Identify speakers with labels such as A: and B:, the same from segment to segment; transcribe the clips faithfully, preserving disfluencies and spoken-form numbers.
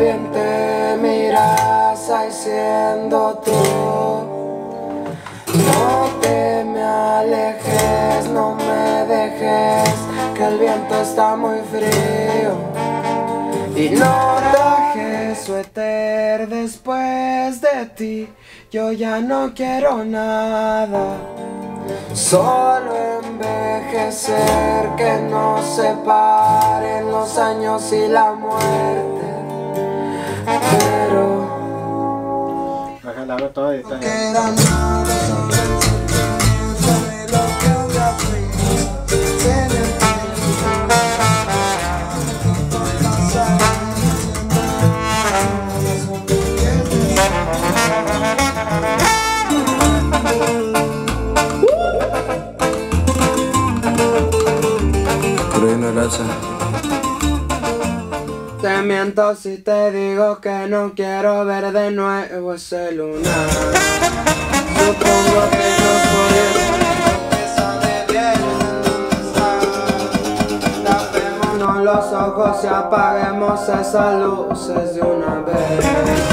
A: bien te miras ahí siendo tú. No te me alejes, no me dejes, que el viento está muy frío. Y no traje suéter después de ti, yo ya no quiero nada. Solo envejecer, que nos separen los años y la muerte. Pero
B: Bájala, habla todo y está
A: no queda nada sobre el sentimiento de lo que una fuimos. Se me Te miento si te digo que no quiero ver de nuevo ese lunar. Supongo que no podemos de bien donde está. Tapémonos los ojos y apaguemos esas luces de una vez.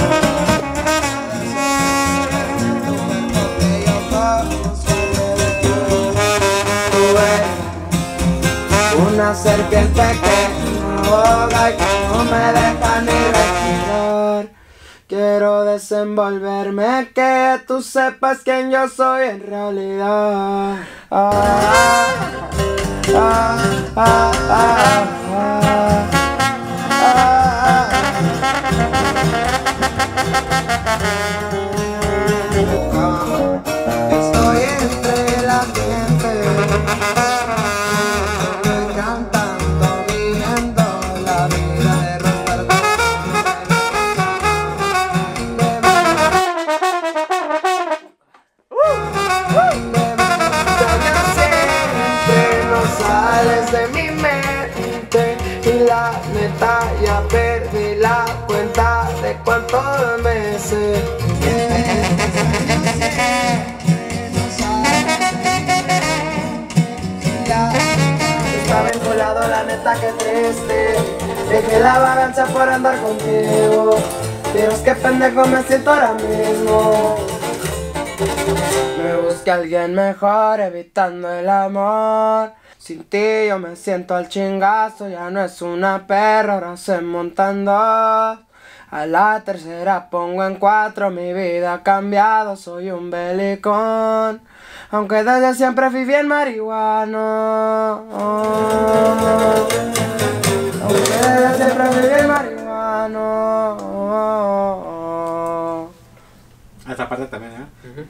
A: Tú eres una serpiente que ahoga y que no me deja ni respirar. Quiero desenvolverme, que tú sepas quién yo soy en realidad. Ah, ah, ah, ah, ah, ah, ah. Estoy entre la gente, de mi mente y la neta ya perdí la cuenta de cuántos meses. Estaba vinculado, la neta que triste. Dejé la vagancia por andar contigo. Dios, qué pendejo me siento ahora mismo. Me busqué a alguien mejor, evitando el amor. Sin ti yo me siento al chingazo, ya no es una perra, ahora se montan dos. A la tercera pongo en cuatro, mi vida ha cambiado, soy un belicón. Aunque desde siempre fui bien marihuano. Aunque desde siempre fui bien marihuano.
B: Esta parte también, ¿eh? Uh-huh.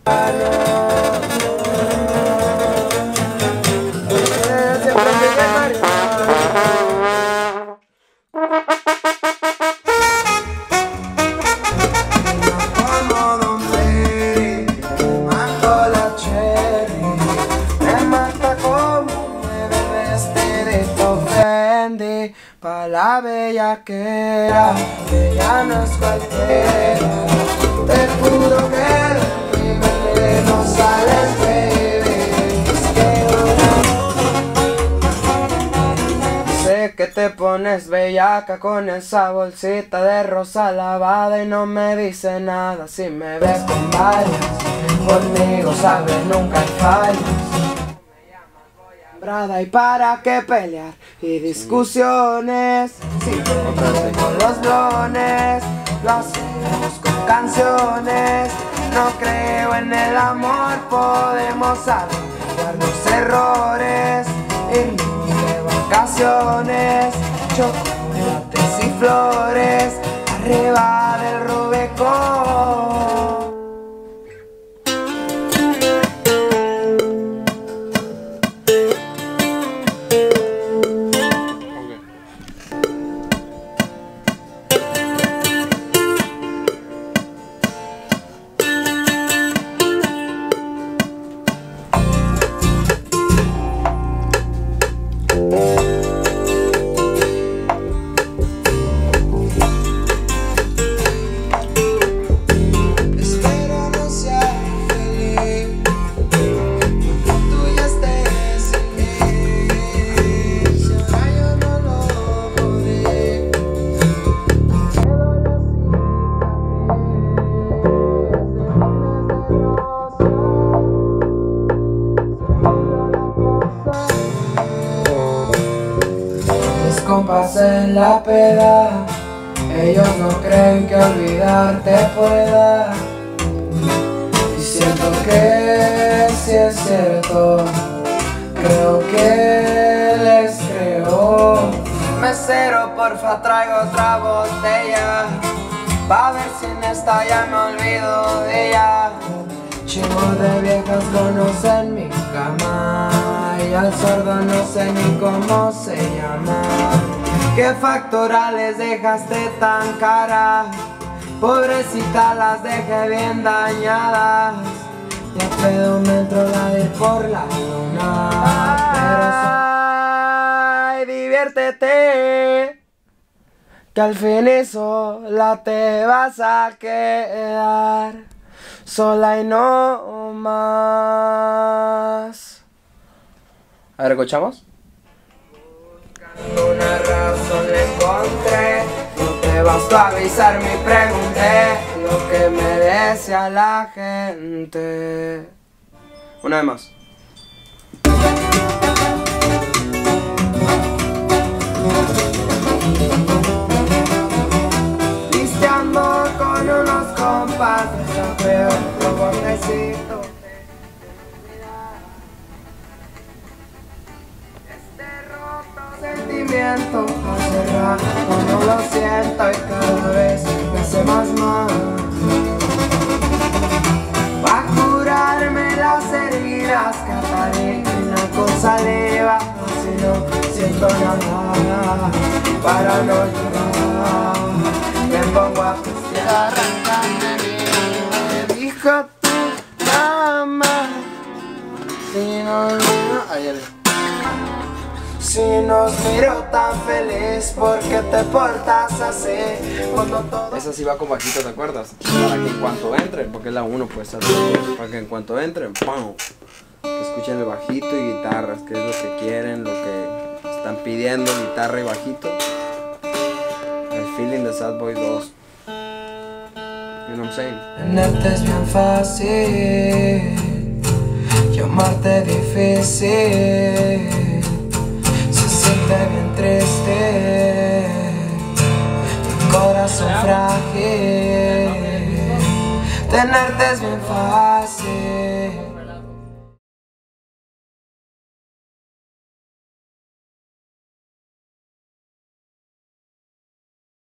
A: Pa' la bellaquera, que ya no es cualquiera. Te juro que de mi veneno sales, baby. Sé que te pones bellaca con esa bolsita de rosa lavada y no me dice nada si me ves con varias. Conmigo sabes nunca hay fallas. Y para qué pelear y discusiones, si con los blones lo hacemos con canciones. No creo en el amor, podemos arreglar los errores. Irnos de vacaciones, chocolates y flores, arriba del Rubicón. compas en la peda, ellos no creen que olvidarte pueda. Y siento que si es cierto, creo que les creo. Mesero, porfa, traigo otra botella, pa' ver si en esta ya me olvido de ella. Chingos de viejas conocen mi cama y al sordo no sé ni cómo se llama. ¿Qué factura les dejaste tan cara? Pobrecita, las dejé bien dañadas. Ya pedo me entró la de por la luna. Pero ay, diviértete, que al fin sola te vas a quedar, sola y no más. A ver, ¿escuchamos? Buscando una razón la encontré, no te bastó avisar mi pregunté lo que me desea la gente. Una vez más. Listeando con unos compas, desafío otro botecito. Este roto sentimiento hace rato no lo siento y cada vez me hace más mal. Pa' curarme las heridas, Catarina con saliva, así no siento nada. Para no llorar, me pongo a pistear, arrancando me dijo tu mamá. Si nos miro, ayer. Si nos miro tan feliz, ¿por qué te portas así? Cuando todo...
C: Esa sí va con bajito, ¿te acuerdas? Para que en cuanto entren, porque es la uno pues, para que en cuanto entren, ¡pum! Que escuchen el bajito y guitarras, que es lo que quieren, lo que están pidiendo, guitarra y bajito. El feeling de Sad Boy dos. You know what I'm saying?
A: Tenerte es bien fácil, llamarte difícil. Se siente bien triste, mi corazón frágil. Tenerte es bien fácil,